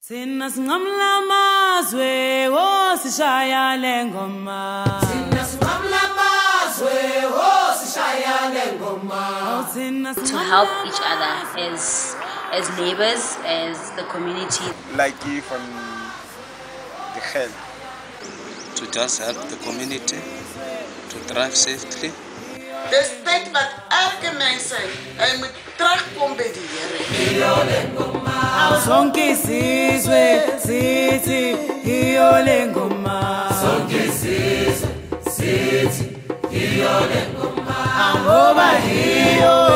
Thina singamla mazwe wosishaya lengoma. Thina singamla mazwe wosishaya lengoma. To help each other as neighbors, as the community. Like you from the health. To just help the community to drive safely. Dis tyd wat elke mens hy moet terugkom by die Here. Sonke sizwe sithi iyo lengoma. Sonke sizwe sithi iyo lengoma. Ngoba iyo